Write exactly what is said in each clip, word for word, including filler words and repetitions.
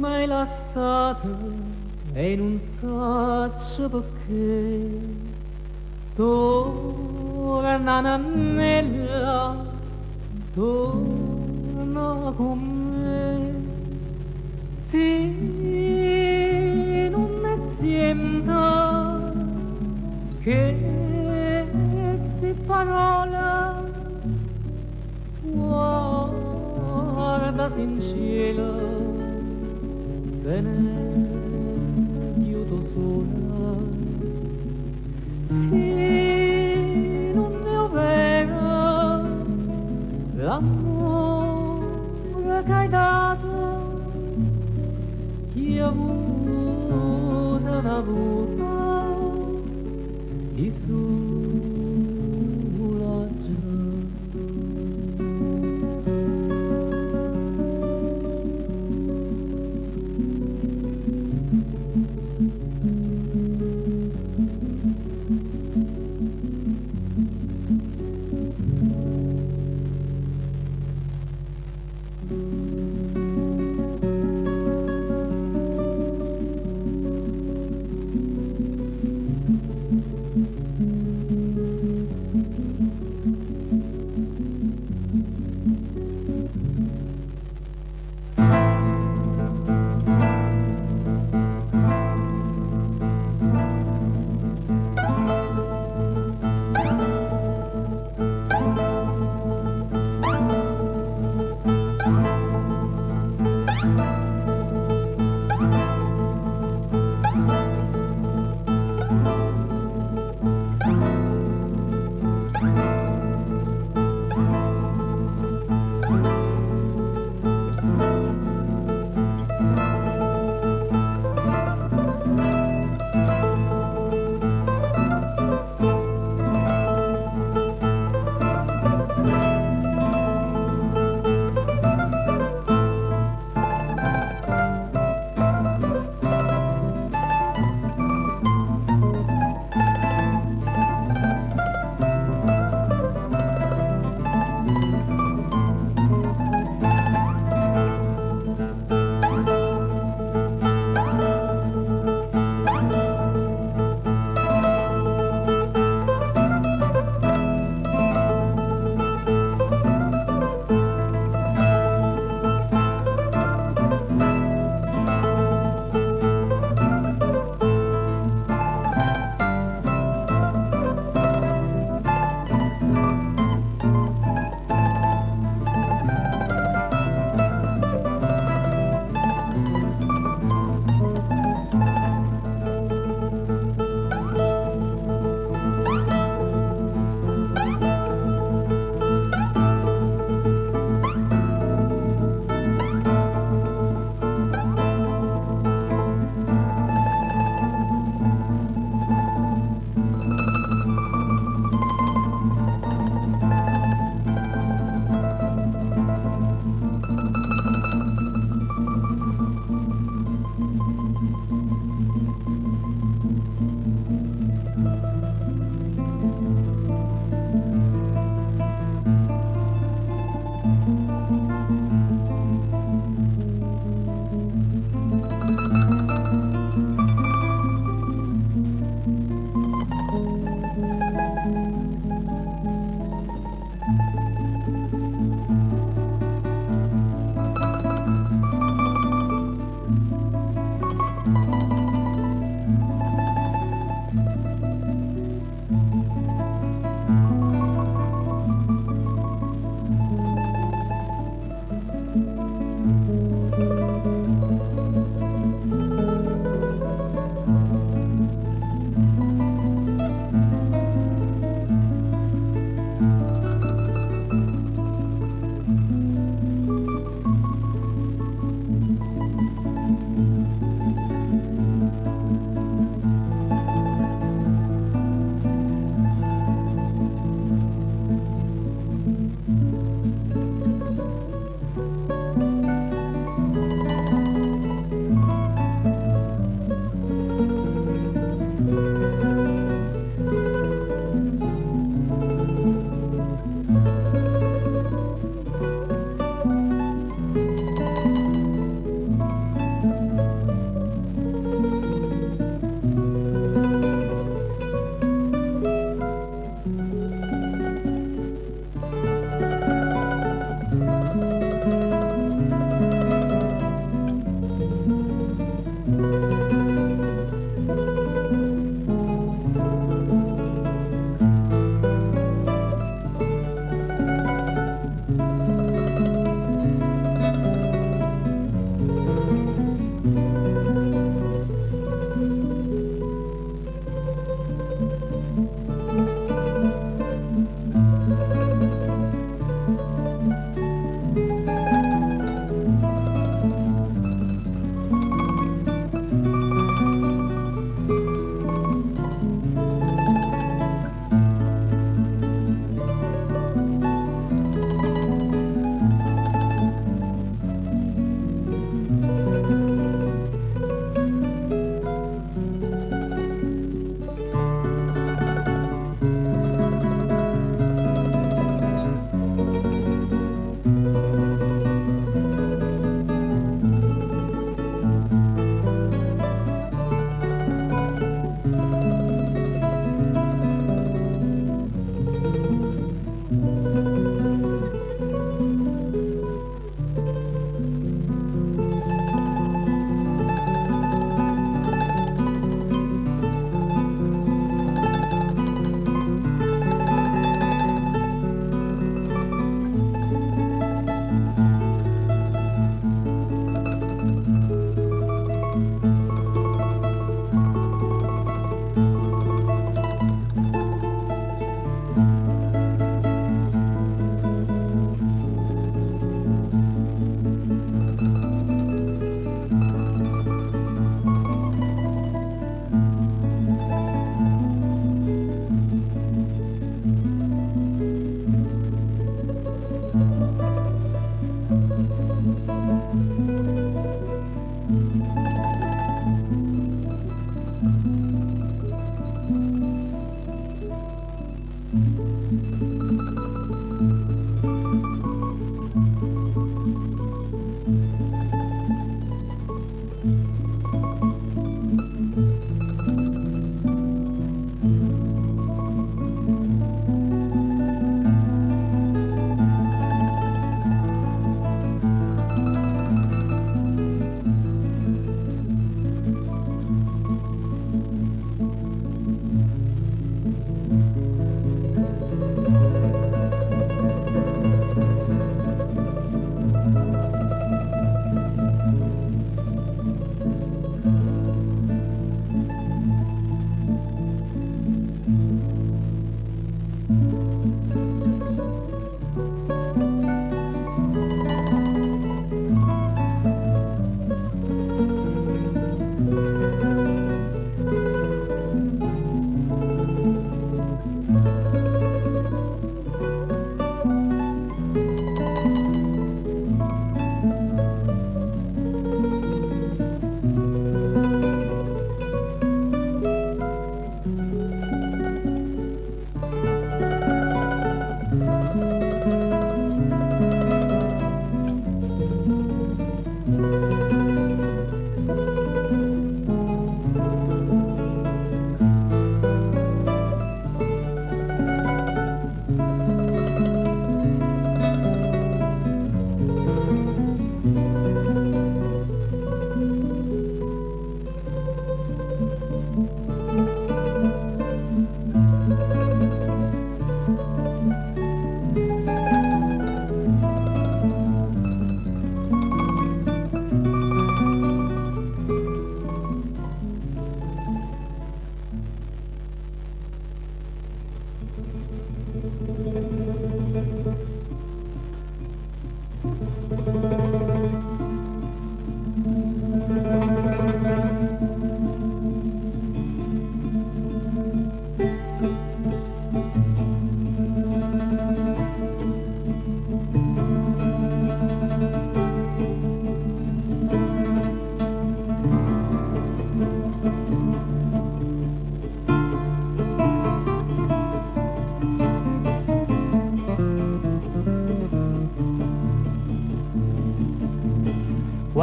m'hai lasciata e non so perché. Torna a me, torna con me. Sì, non ne sento che queste parole. Guarda in cielo, se ne io sola. Sì, non è vero l'amore che hai dato, chi ha avuto, l'ha avuto, di sola già.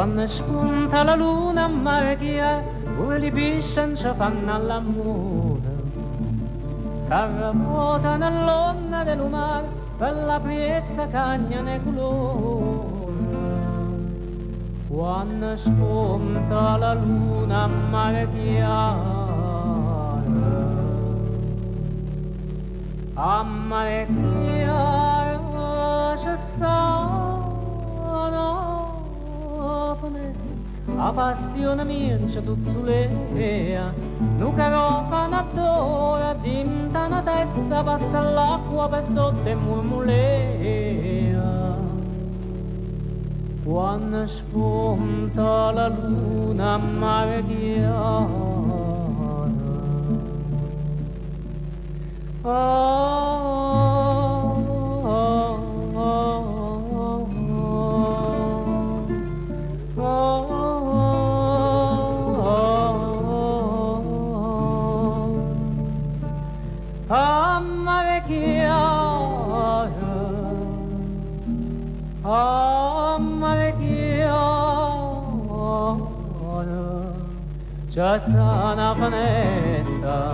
quando spunta la luna a mare chiaro, pure li pesci non ci fanno all'amore. S'arrapota nell'onna del mare per la piezza cagna nei colore. Quando spunta la luna a mare chiaro, a mare chiaro c'è sta la passione mia c'è tuzzulea, nu carofana d'ora, dinta una testa passa l'acqua per sotto e murmulea. Quando spunta la luna a mare chiaro, oh, oh, oh, a mare chiaro, a mare chiaro, c'è sta una finestra.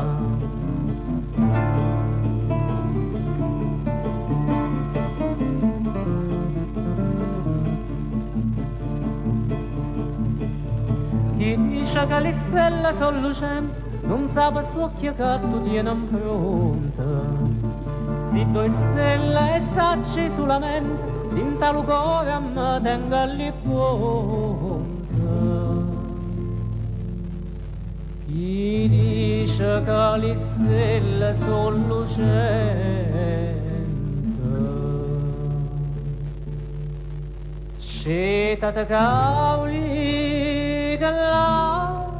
Chi dice che le stelle sono lucenti non sa per suo occhio che tu tieni in fronte. Sti due stelle e sacci sulla mente, dinta lo cuore a me tenga lì pronte. Chi dice che le stelle sono lucenti, scetate cavoli che là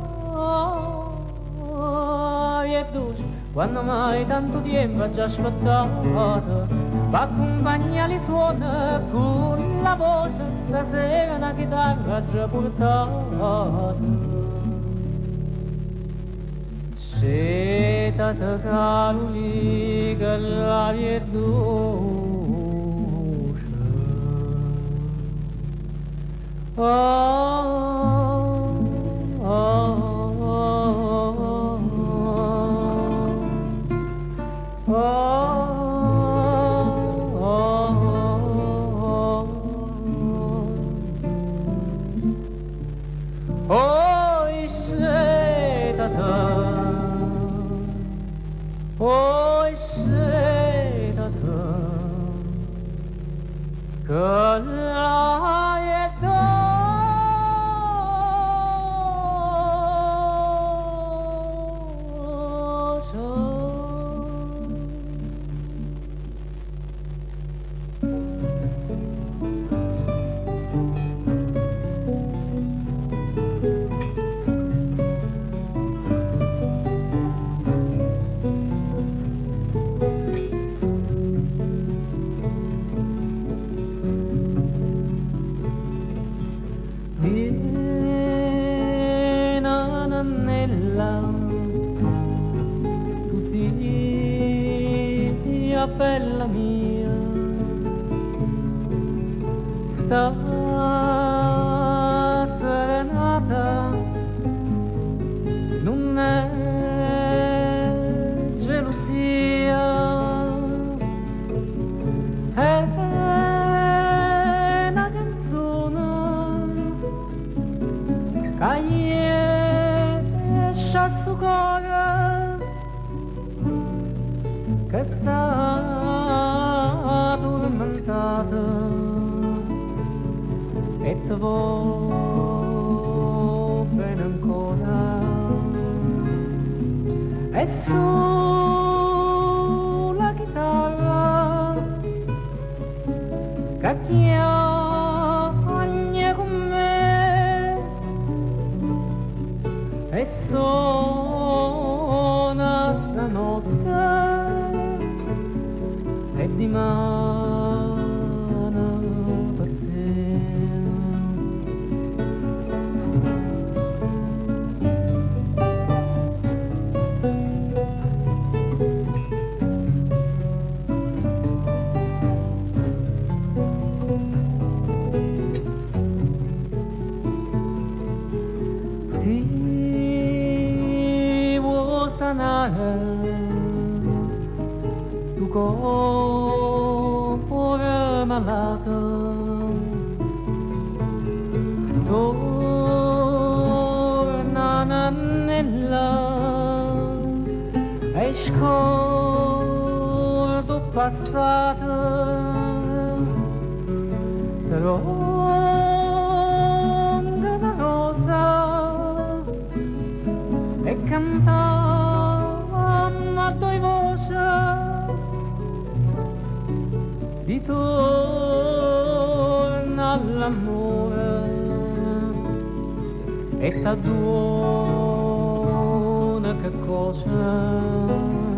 è dolce, quando mai tanto tempo ha già aspettato, va accompagnare i suoni con la voce, stasera una chitarra già portata. Scetate cavoli che l'aria è dolce, oh, oh. Oh, oh, oh, oh, scetate, oh, scetate, che l'aria è dolce. Tu sia bella mia, sta serenata non è gelosia, è una canzone che a sto cuore che sta addormentato e ti vuoi bene ancora, e sulla chitarra che chiagna con me e suona stanotte e di mano per te. si vuol sanare sto cuore malato, torna nella e scordo passato, tronca una rosa e cantammo a due voci, si torna all'amore e t'aduna che cosa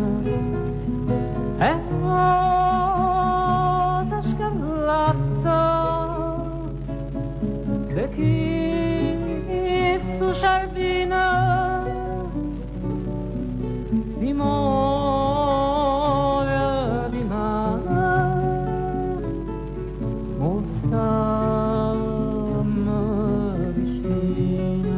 è rosa scarlatta de chi sto giardino si muore di mare, stammo vicino.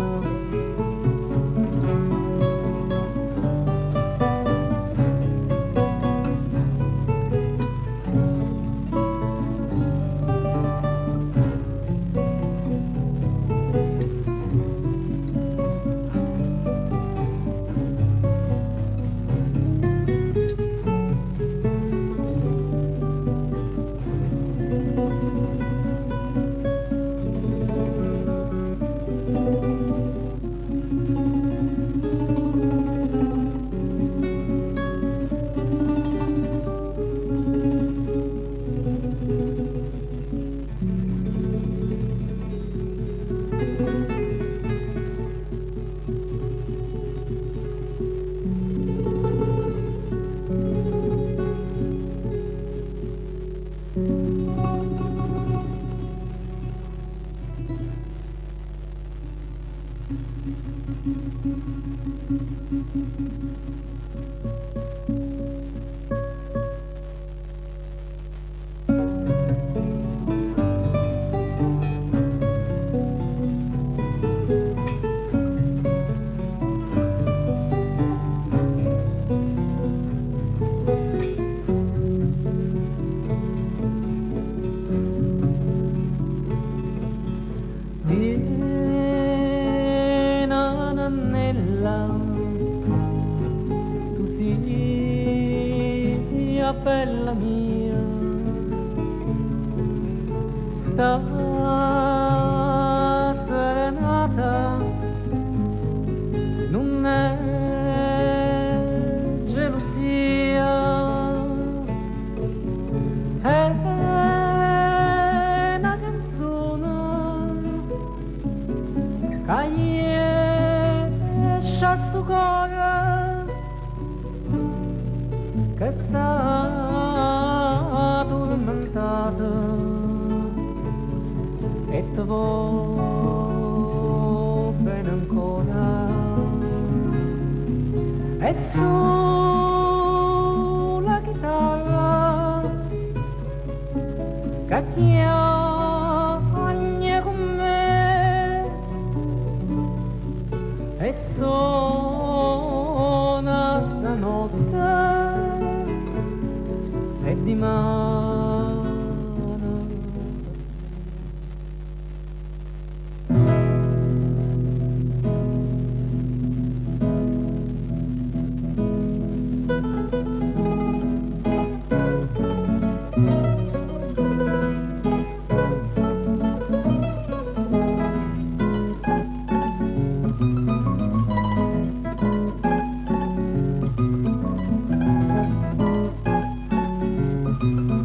Tu sia bella mia, sta serenata non è gelosia, è una canzone che a sto cuore che sta addormentato e ti vuole bene ancora, e sulla chitarra che chiagna con me e suona stanotte e di mano. Thank you.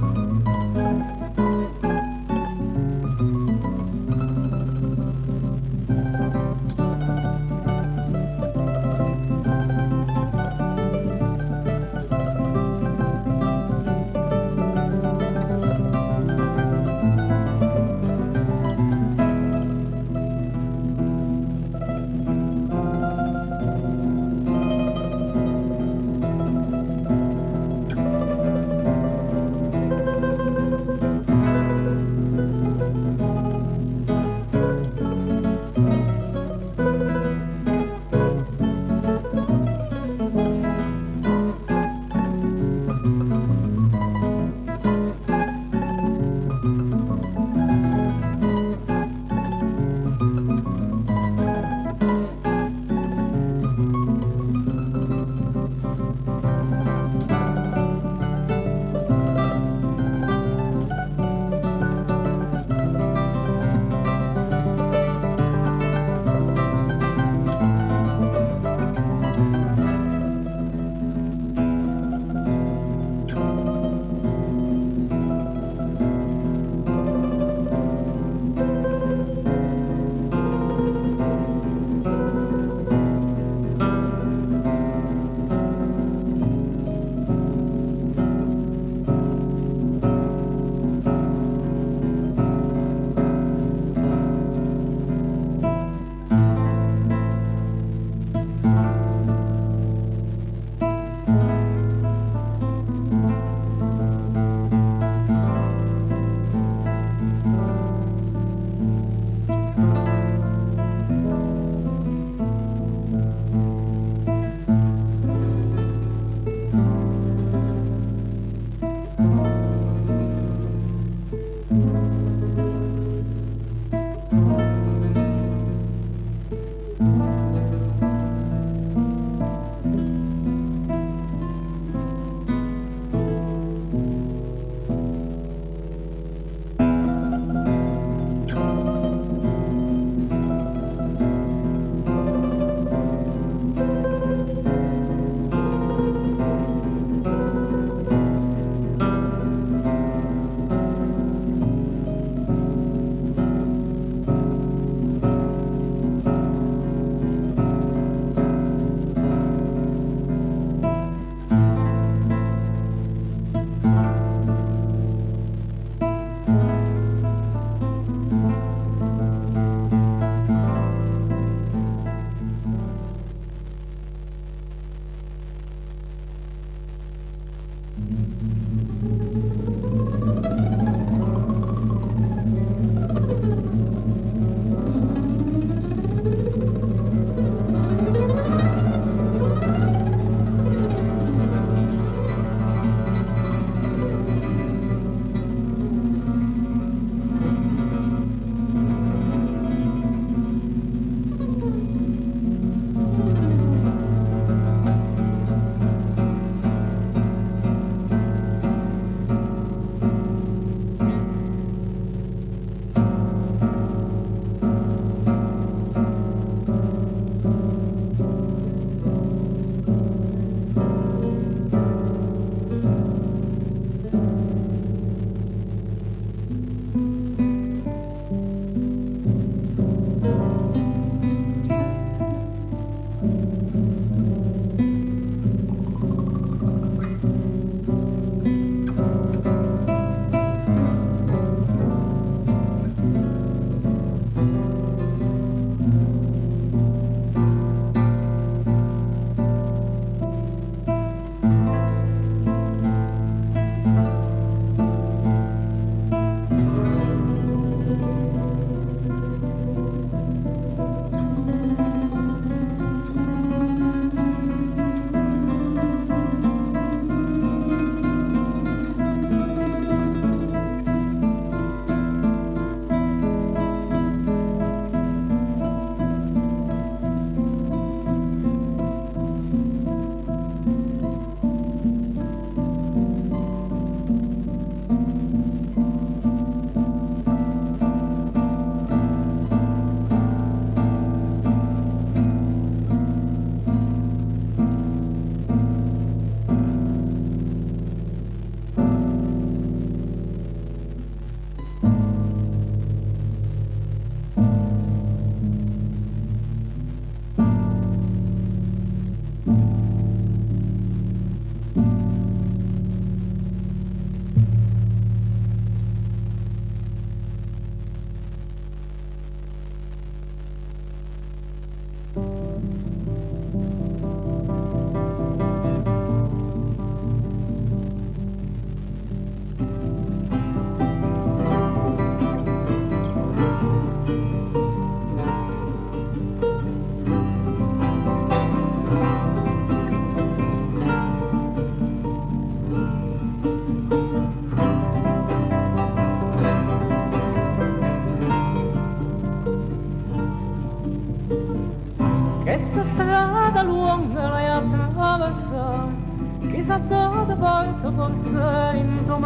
strada lunga l'hai attraversata, chissà dove porta forse in tuo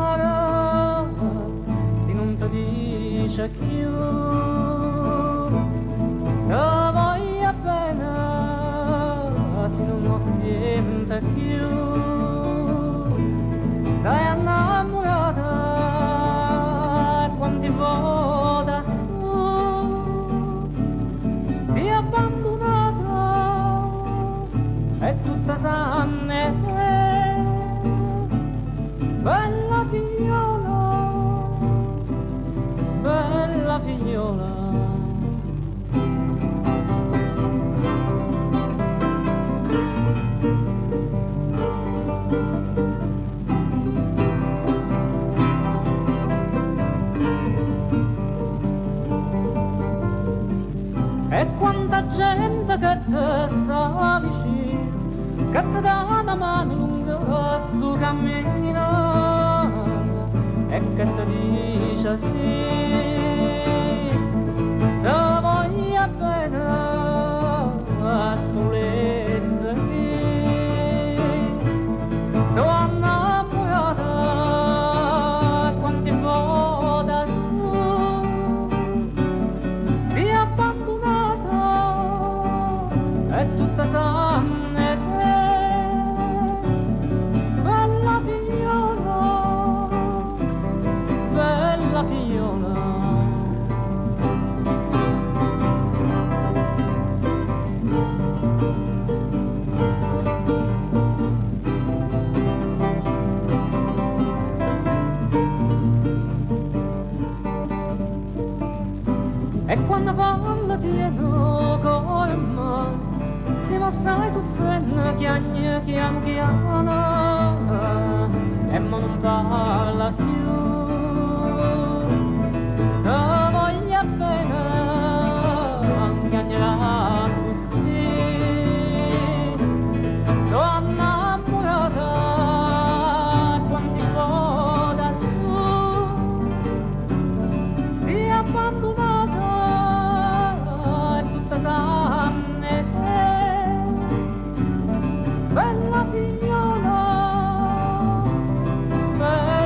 mare, se non ti dice più che voglia bene, se non lo sente più, stai innamorata quanti volte su, si abbandonata e tutta sanne, bella figliola, bella figliola. E quanta gente che te sta vicino, che ti dà una mano lunga sto cammino e che ti dice sì, ti voglio bene, è tutta sanne te, bella figliola, bella figliola. E quando parla tieno come me, si ma stai soffrendo chiagna, chiano, chiano, e ma non parla più. Te voglio bene, chiagnerà così. Sono innamorata, quanti po' da su, si è abbandonata. Bella figliola, bella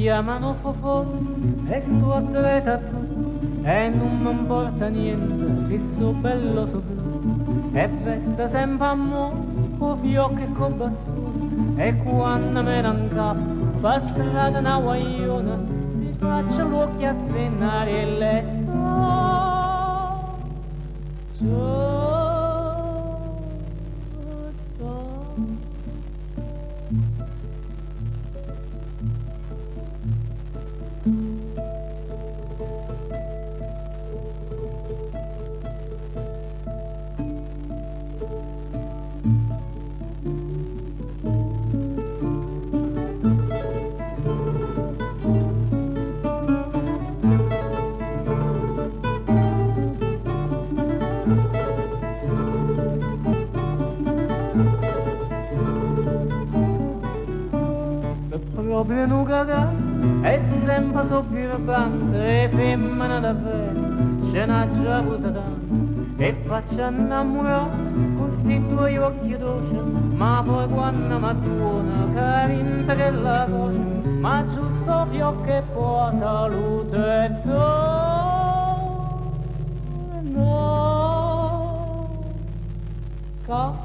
chiamano Fofò e sto atleta tu e non mi importa niente se so bello so blu e veste sempre a mo con fiocchi e con bastone e quando me ne incappo per strada una guagliona si faccia l'occhio a zennare e le so ciò sto. Proprio un cagà è sempre sopravvivente e femmina davvero ce n'ha già avuta tanta e faccia innamorare con sti tuoi occhi dolci ma poi quando mi tuona carinta che la cosa ma giusto fiocco e poi salute e do no ca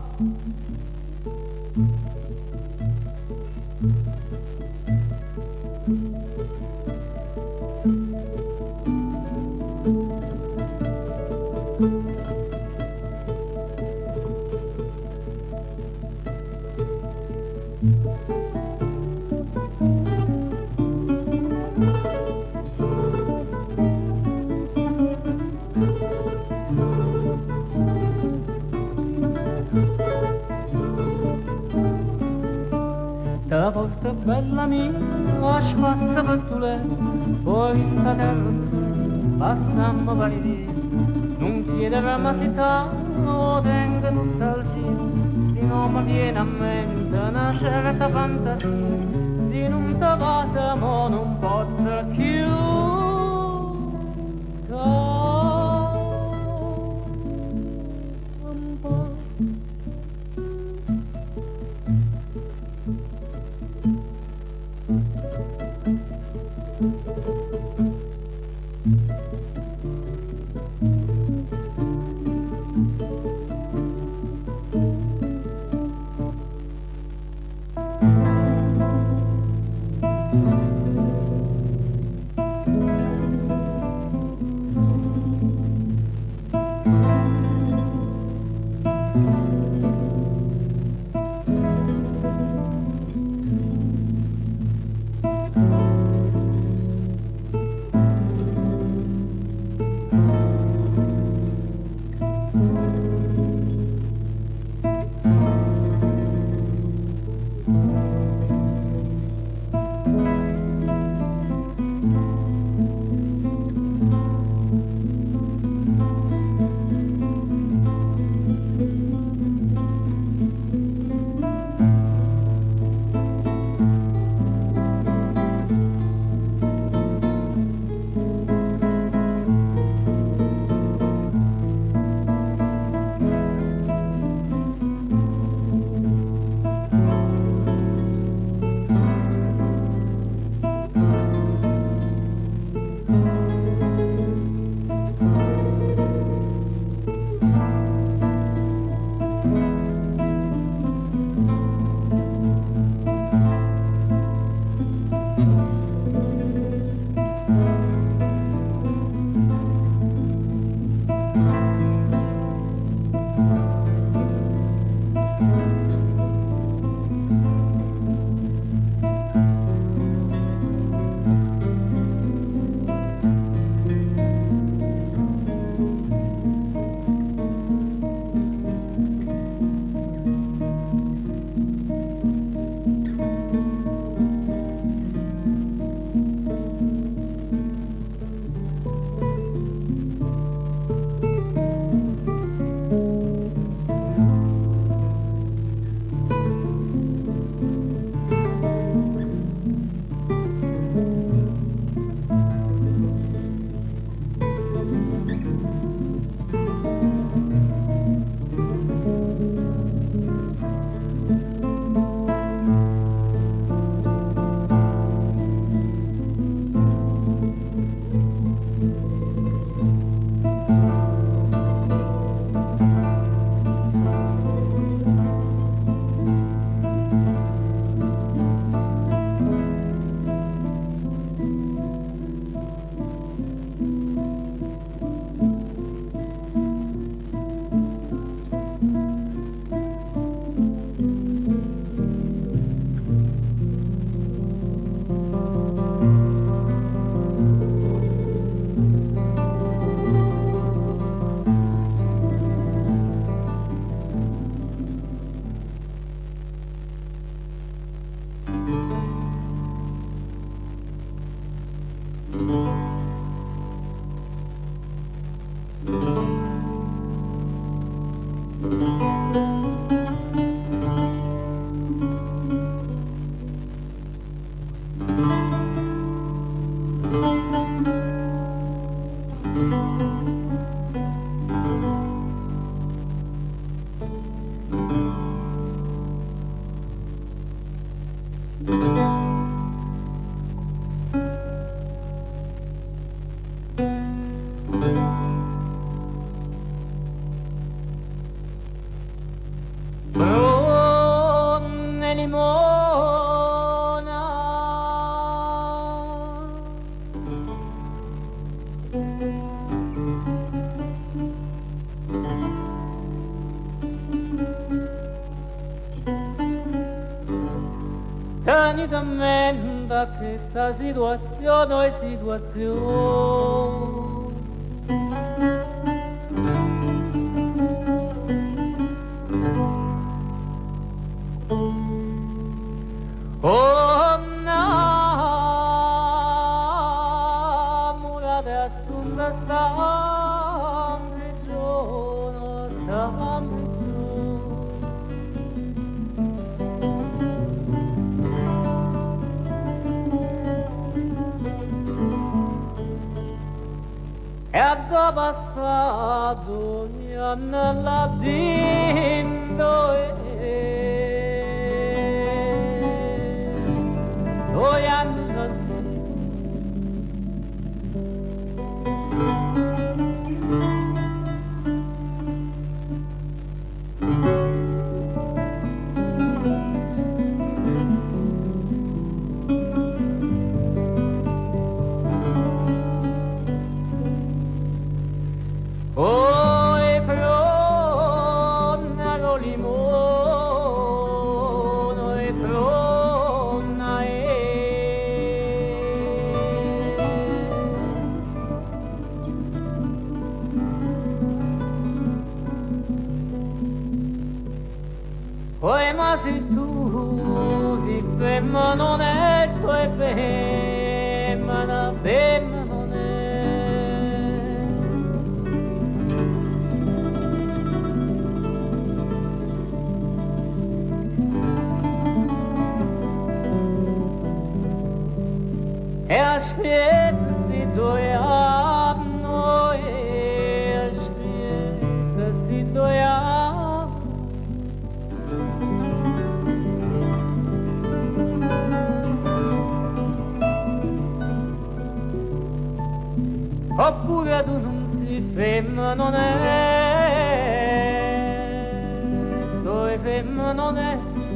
da volta bella mia, spassa per tu lei, poi in ta terrazza, passammo per i vie. Non chiedere ma si ta, o tenga nostalgia, se non mi viene a mente una certa fantasia, se non te va mo non posso più. Bronne limona tenete a mente questa situazione e situazione. Oh, innamorate assunta sta prigione, sta e da passato gli anni là dentro e due anni là oh, e fronna con limone, e fronna e oh, ma se tu si femmina onesto e femmina, femmina e aspetta sti due anni, e aspetta sti due anni. Oppure tu non si ferma, non è, sto fermo non è.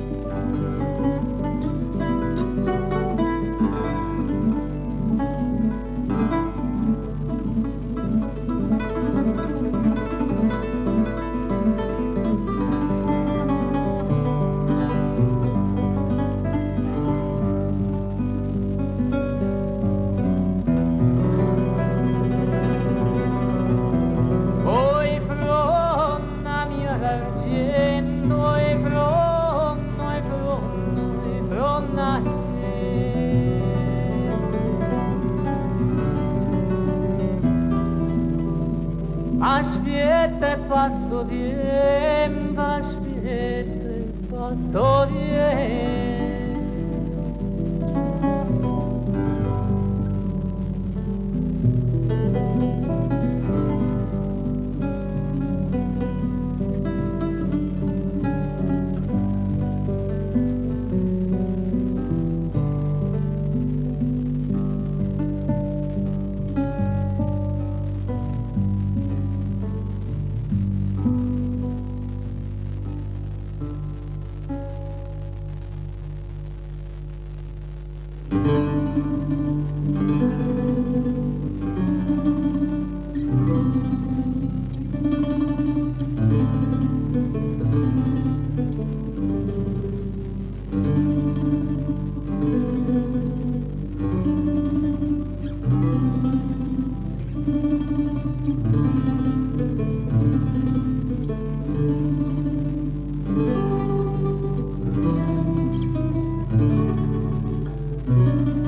Aspetta e passo tempo, aspetta e passo tempo. Thank you.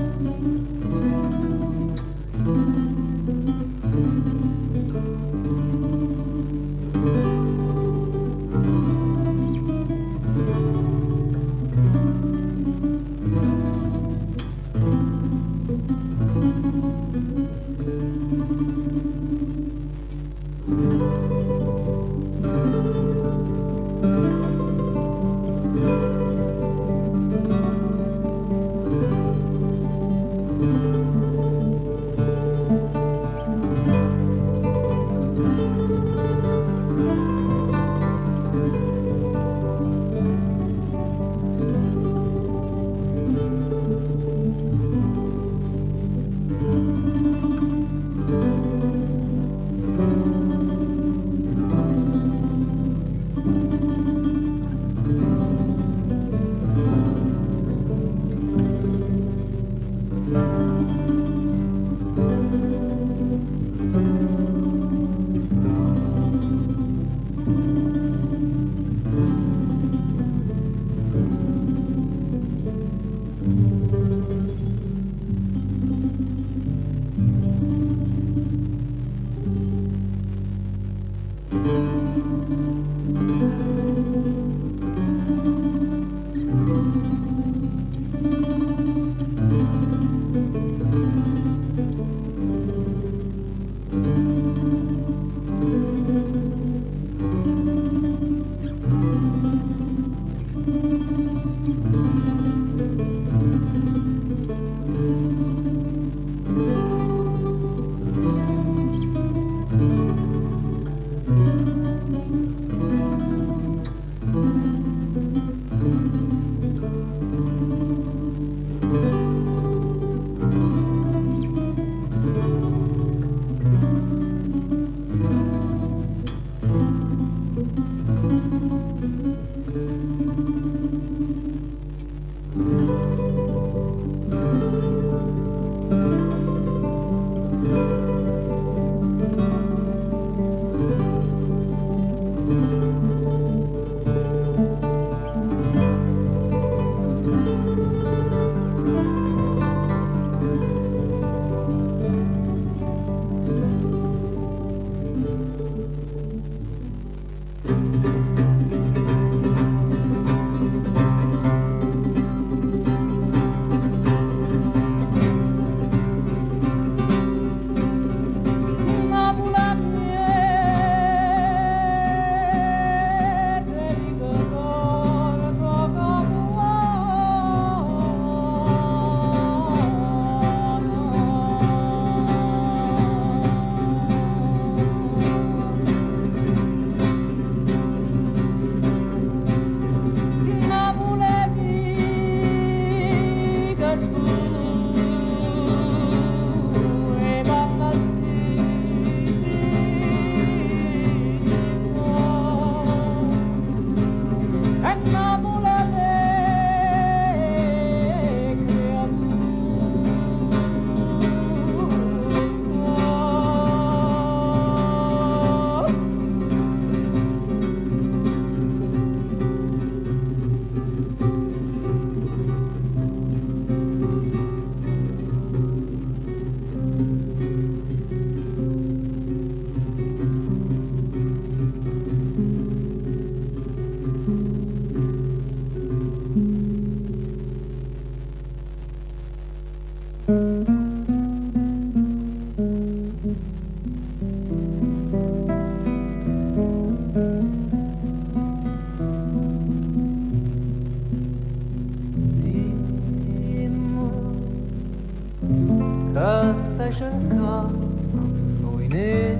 Stai cercando in me,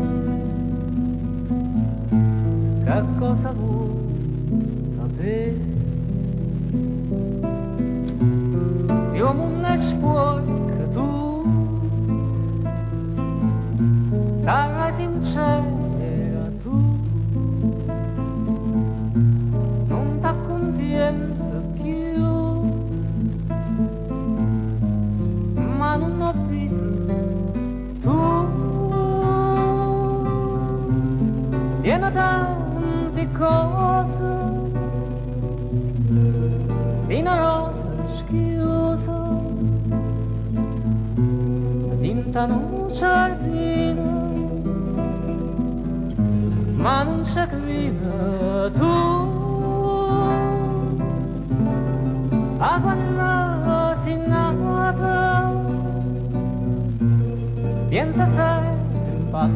che cosa vuoi sapere? Siamo un espuoi che tu sarai sincera, tu non t'accontenti più, ma non ho visto piena tante cose, sei una rosa schiusa, diventano un giardino, ma non c'è grida tu, a quando sei nata, pensa sempre a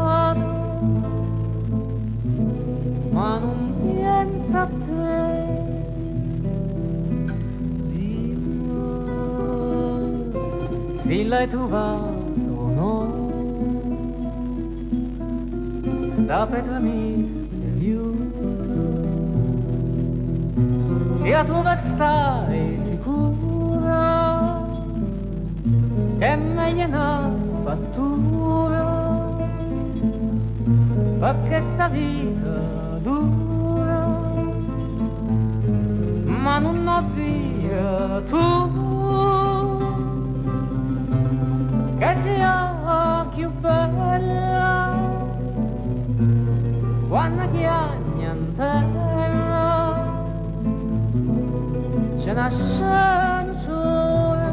ma non pensa a te, se l'hai trovato o no, sta pietra misteriosa, se la trova stai sicura, che è meglio una fattura, perché sta vita dura, ma non ho via tu, che sia più bella, quando chiagna in terra, ce nasce sole,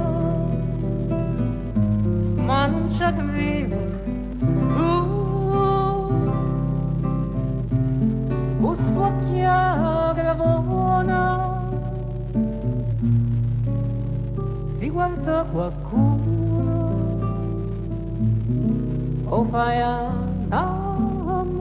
ma non c'è grida tu. Spocchia gravona, si guarda qualcuno o fai innamorare.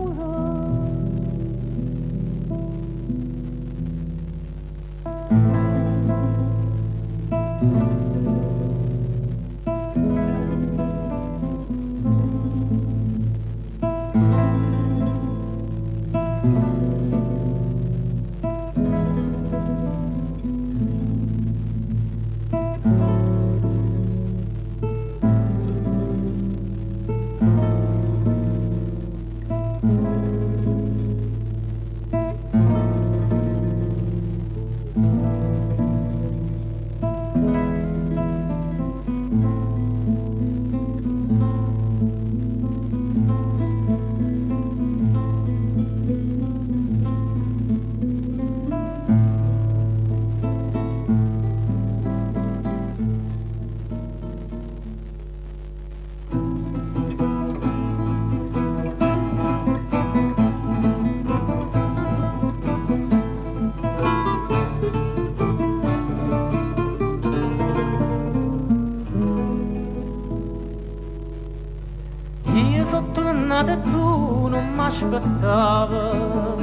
Tornata e tu non mi aspettava,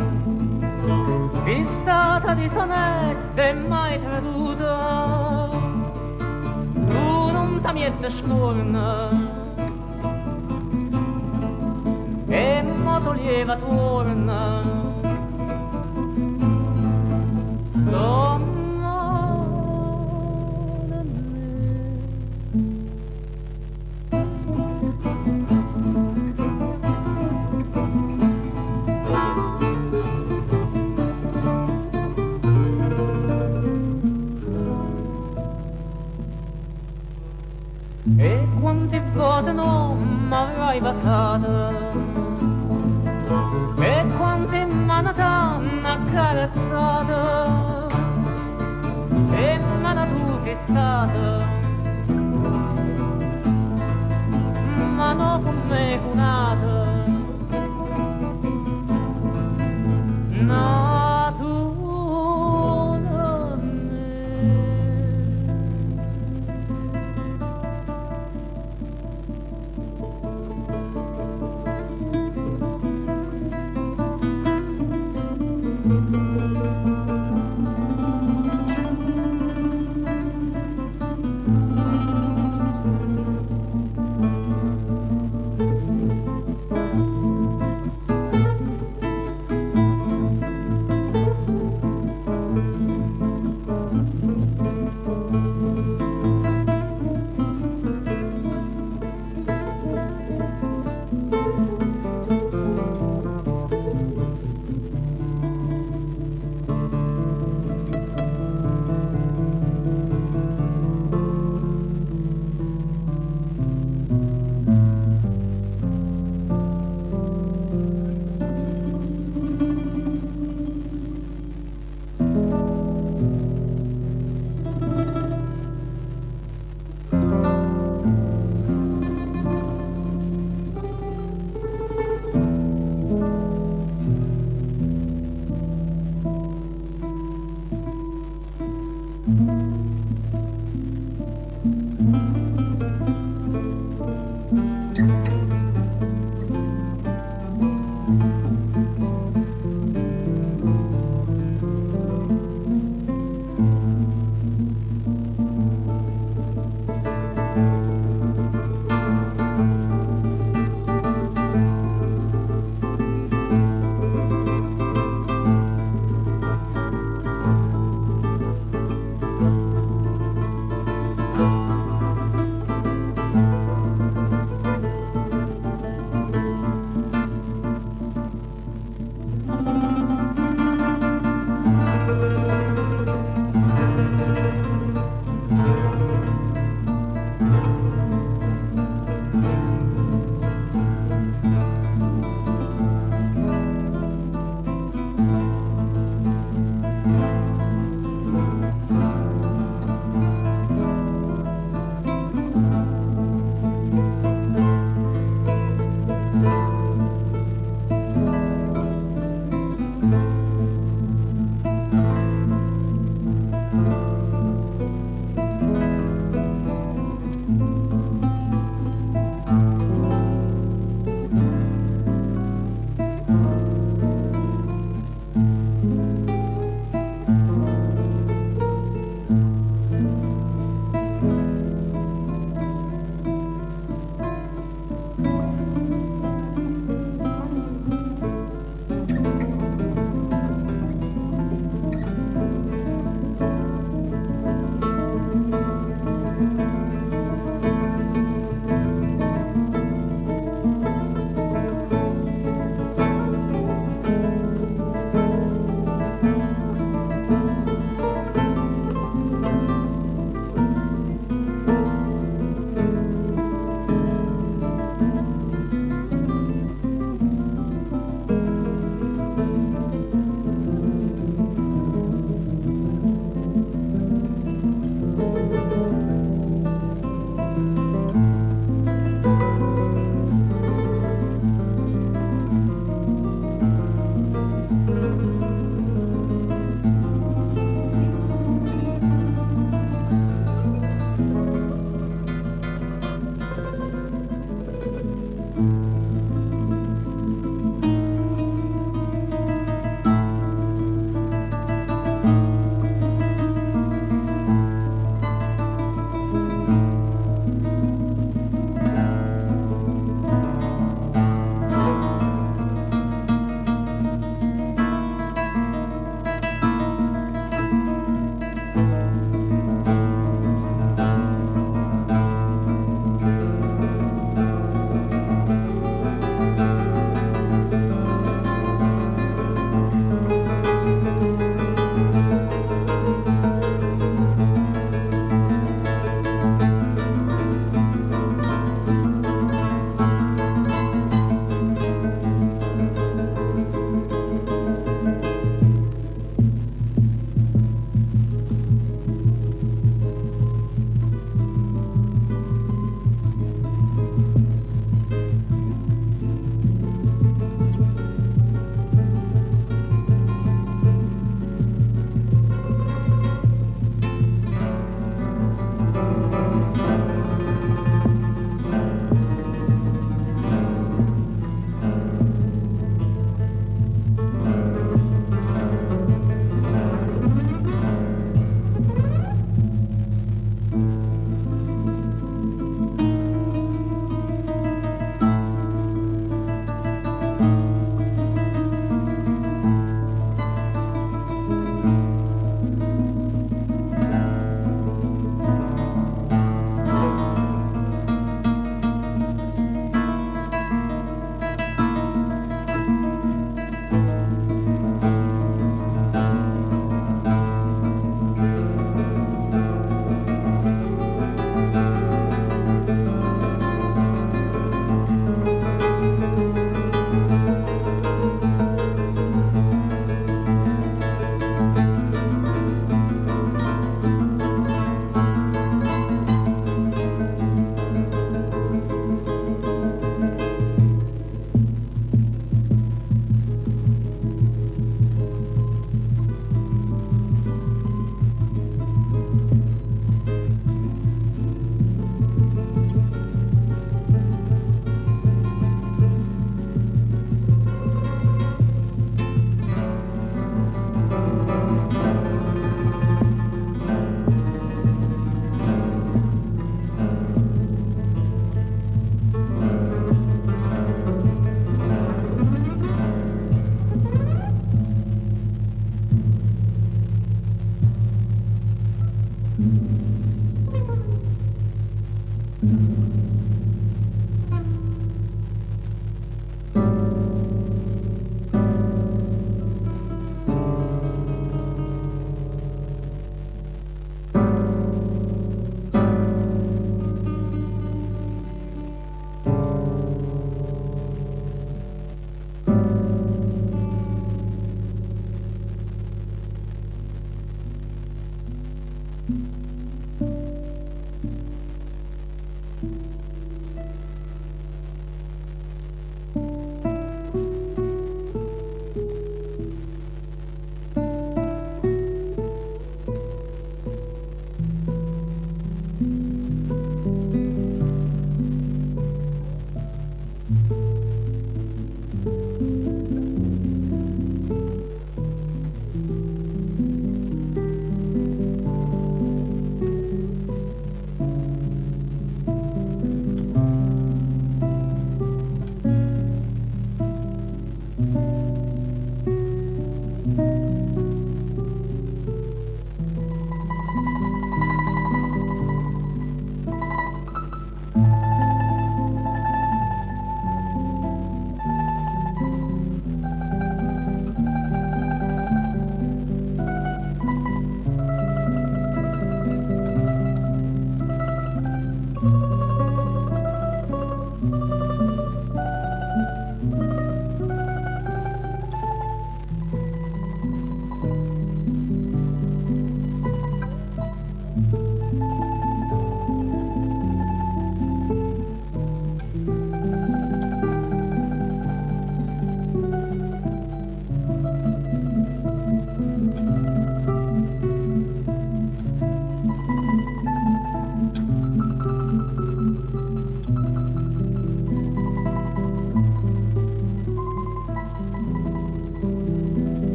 sei stata disonesta e mai traduta, tu non ti metti scorna e mo toglieva torna, sto male a me. E quante volte non m'avrai basata, e quante mani t'hanno accarezzata, e mano tu sei stata, ma non come cunata, no.